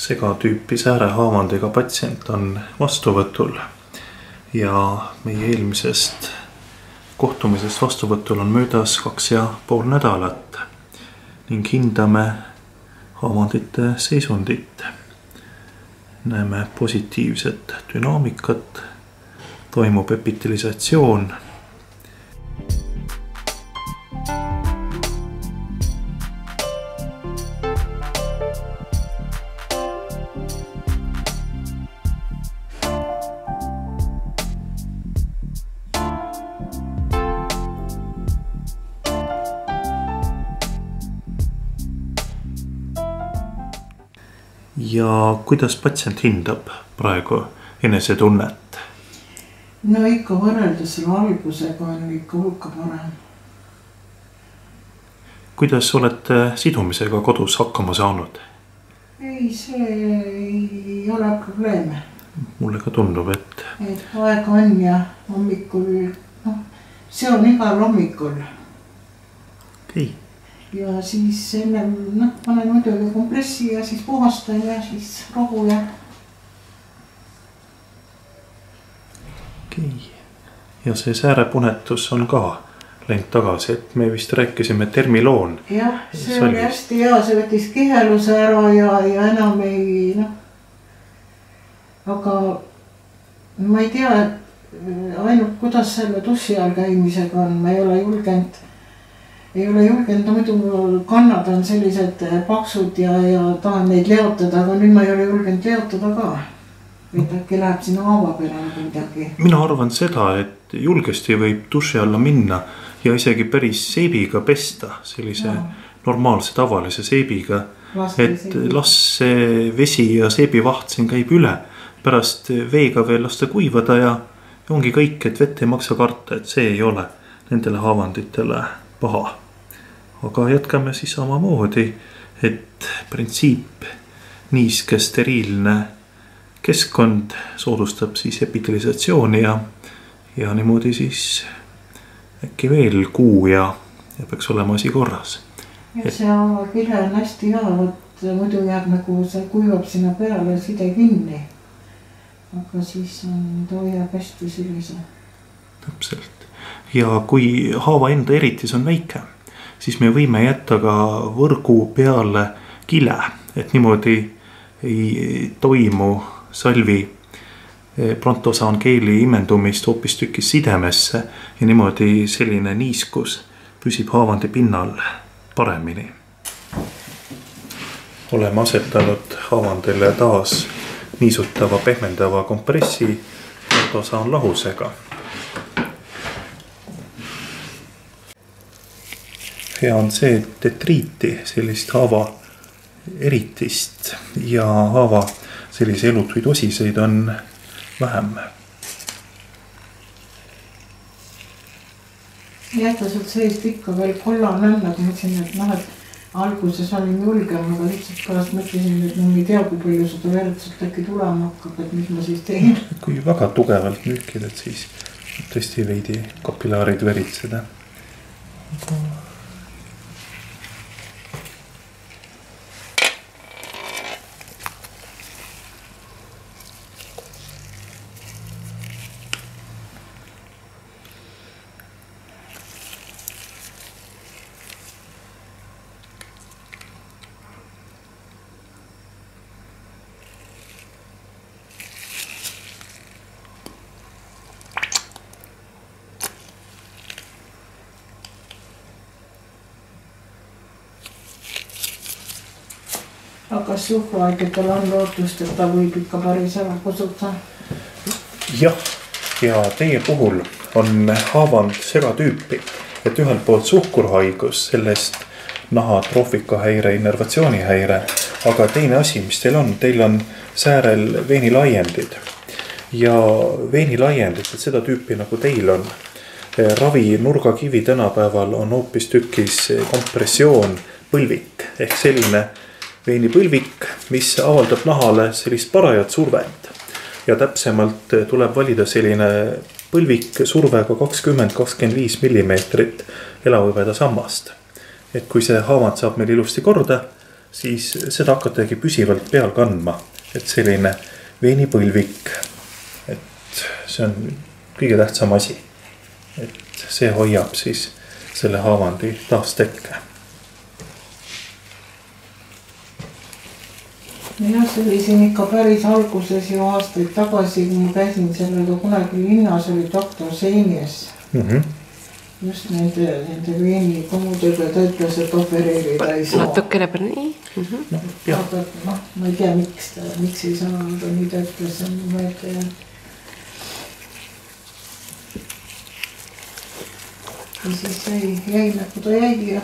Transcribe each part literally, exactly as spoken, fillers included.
segatüüpi säärehaavandiga patsient on vastuvõtul ja meie eelmisest kohtumisest vastuvõtul on möödas kaks ja pool nädalat ning hindame haavandite seisundit. Näeme positiivset dünaamikat, toimub epitelisatsioon. Ja kuidas patsient hindab praegu enesetunnet? No ikka võrreldes selle algusega on ikka hulka parem. Kuidas olete sidumisega kodus hakkama saanud? Ei, see ei ole probleeme. Mulle ka tundub, et... et aega on ja hommikul, noh, see on igal hommikul. Okei. Ja siis enne, noh, panen muidugi kompressi ja siis puhastan ja siis rohu ja... Okei. Ja see säärepunetus on ka läinud tagasi, et me vist rääkisime termiloon. Jah, see Salvis. Oli hästi hea, see võttis kiheluse ära ja, ja enam ei, noh... Aga ma ei tea, et ainult kuidas selle dussi all käimisega on, ma ei ole julgenud... Ei ole julgenud, muidu kannad on sellised paksud ja, ja tahan neid leotada, aga nüüd ma ei ole julgenud leotada ka. Et äkki läheb sinna haava peale nagu midagi. Mina arvan seda, et julgesti võib dussi alla minna ja isegi päris seebiga pesta, sellise ja. normaalse tavalise seebiga. Laste et seebi. Las see vesi ja seebivaht siin käib üle, pärast veega veel lasta kuivada ja ongi kõik, et vett ei maksa karta, et see ei ole nendele haavanditele paha. Aga jätkame siis samamoodi, et printsiip niiske steriilne keskkond soodustab siis epitelisatsiooni ja, ja niimoodi siis äkki veel kuu ja, ja peaks olema asi korras. Ja see kile on hästi hea, et muidu jääb nagu see kuivab sinna peale side kinni. Aga siis on too jääb hästi sellise. Täpselt. Ja kui haava enda eritis on väike, siis me võime jätta ka võrgu peale kile, et niimoodi ei toimu salvi brontosaankeeli imendumist hoopis tükis sidemesse ja niimoodi selline niiskus püsib haavandi pinnal paremini. Oleme asetanud haavandile taas niisutava pehmendava kompressi brontosaan lahusega. Hea on see, et detriiti, sellist haava eritist ja haava sellise elutuid osiseid on vähem. Jätta sealt seest ikka veel kollan on, nagu mõtlesin, et noh, et alguses olin julgem, aga lihtsalt pärast mõtlesin, et ma ei tea, kui palju seda verd sealt äkki tulema hakkab, et mis ma siis teen. Kui väga tugevalt nüükid, et siis tõesti veidi kapilaarid veritseda. Aga... Aga suhkruaigetel on lootust, et ta võib ikka päris ära kusuta? Jah, ja teie puhul on haavand segatüüpi, et ühelt poolt suhkurhaigus, sellest nahatroofika-häire, innervatsioonihäire, aga teine asi, mis teil on, teil on säärel veenilaiendid ja veenilaiendid, et seda tüüpi nagu teil on. Ravi nurgakivi tänapäeval on hoopis tükis kompressioon põlvik ehk selline veenipõlvik, mis avaldab nahale sellist parajat survet ja täpsemalt tuleb valida selline põlvik survega kakskümmend kuni kakskümmend viis millimeetrit elavõbeda sammast. Et kui see haavand saab meil ilusti korda, siis seda hakatagi püsivalt peal kandma, et selline veenipõlvik, et see on kõige tähtsam asi, et see hoiab siis selle haavandi taastekke. Jah, see oli siin ikka päris alguses ju aastaid tagasi, kui ma käisin sellega kunagi linnas, oli doktor Seinies. Mm-hmm. Just nende, nende veeni komudega, ta ütles, et opereerida ei saa. Natukene peal nii. Mm-hmm. No, aga no, ma ei tea, miks ta, miks ei saa, aga nii ta ütles, ma ei tea. Ja siis jäi, jäi nagu ta jäi ja...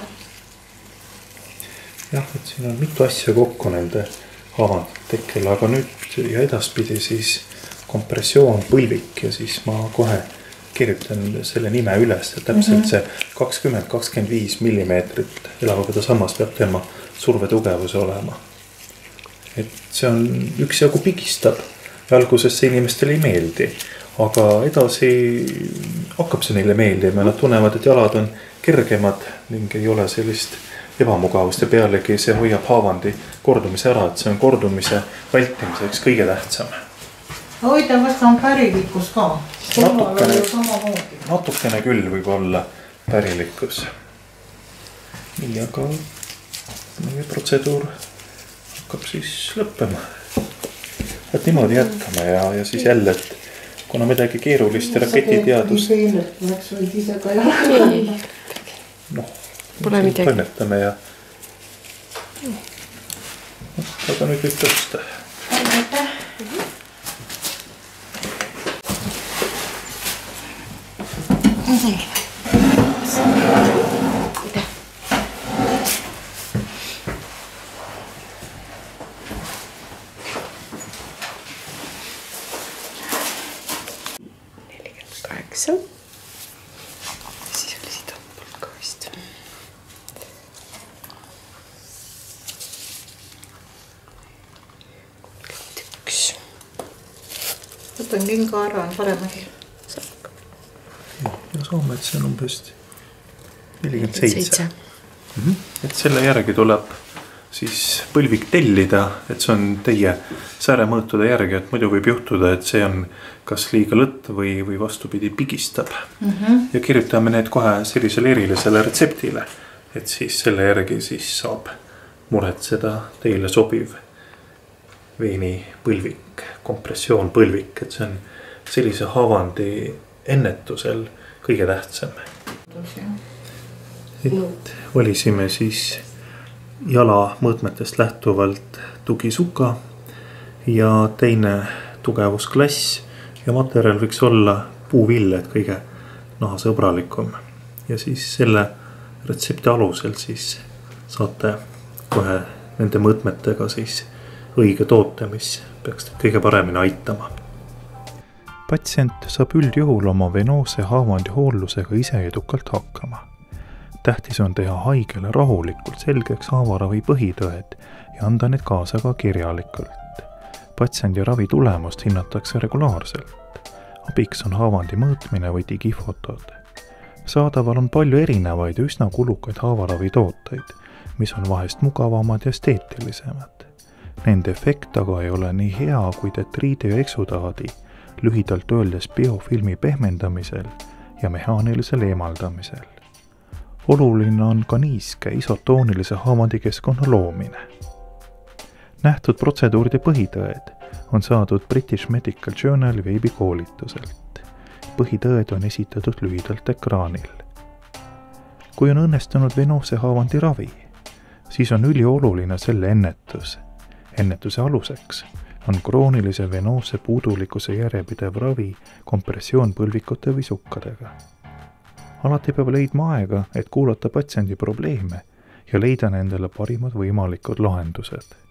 Jah, et siin on mitu asja kokku nende haavandtekkel, aga nüüd ja edaspidi siis kompressioon, põlvik ja siis ma kohe kirjutan selle nime üles, et täpselt see kakskümmend kakskümmend viis millimeetrit elavõbeda sammas peab tema survetugevuse olema. Et see on üksjagu pigistab ja alguses see inimestele ei meeldi, aga edasi hakkab see neile meeldima ja nad tunnevad, et jalad on kergemad ning ei ole sellist ebamugavust ja pealegi see hoiab haavandi kordumise ära, et see on kordumise vältimiseks kõige tähtsam. Hoida, kas ta on pärilikkus ka? Natukene, natukene küll võib olla pärilikkus. Nii, aga meie protseduur hakkab siis lõppema. Et niimoodi jätkame ja, ja siis jälle, et kuna midagi keerulist raketiteadust... Läks võid ise ka jala. Noh, toimetame ja... Aga nüüd võib tõsta. Aitäh. nelikümmend kaheksa. Siis oli siit ompalt ka vist. üks. Võtan kinga ära, on paremagi. Ja saame, et see on umbes nelikümmend seitse. Et selle järgi tuleb siis põlvik tellida, et see on teie sääremõõtude järgi, et muidu võib juhtuda, et see on kas liiga lõtt või, või vastupidi pigistab. Mm-hmm. Ja kirjutame need kohe sellisele erilisele retseptile, et siis selle järgi siis saab muretseda teile sobiv veini põlvik, kompressioon põlvik, et see on sellise haavandi ennetusel kõige tähtsam. Et valisime siis jala mõõtmetest lähtuvalt tugisuka ja teine tugevusklass ja materjal võiks olla puuvill, et kõige nahasõbralikum. Ja siis selle retsepti alusel siis saate kohe nende mõõtmetega siis õige toote, mis peaks kõige paremini aitama. Patsient saab üldjuhul oma venoose haavandi hoollusega ise edukalt hakkama. Tähtis on teha haigele rahulikult selgeks haavaravi põhitõed ja anda need kaasa ka kirjalikult. Patsiendi ravi tulemust hinnatakse regulaarselt. Abiks on haavandi mõõtmine või digifotod. Saadaval on palju erinevaid ja üsna kulukaid haavaravi tooteid, mis on vahest mugavamad ja esteetilisemad. Nende efekt aga ei ole nii hea kui detriidi ja eksutaadi, lühidalt öeldes biofilmi pehmendamisel ja mehaanilisel eemaldamisel. Oluline on ka niiske isotoonilise haavandikeskkonna loomine. Nähtud protseduuride põhitõed on saadud British Medical Journal veebikoolituselt. Põhitõed on esitatud lühidalt ekraanil. Kui on õnnestunud venoose haavandi ravi, siis on ülioluline selle ennetus. Ennetuse aluseks on kroonilise venoose puudulikkuse järjepidev ravi kompressioon põlvikute või sukkadega. Alati peab leidma aega, et kuulata patsiendi probleeme ja leida nendele parimad võimalikud lahendused.